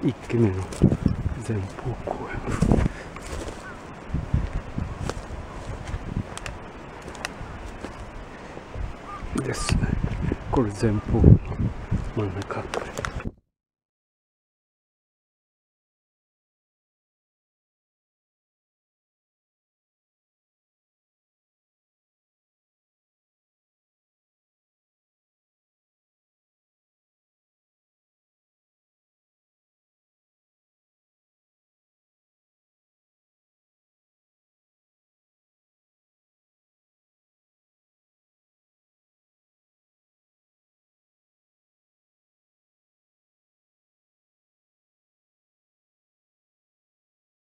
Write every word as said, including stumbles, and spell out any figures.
いっきめの前方公園ですね。これ前方の真ん中あたり。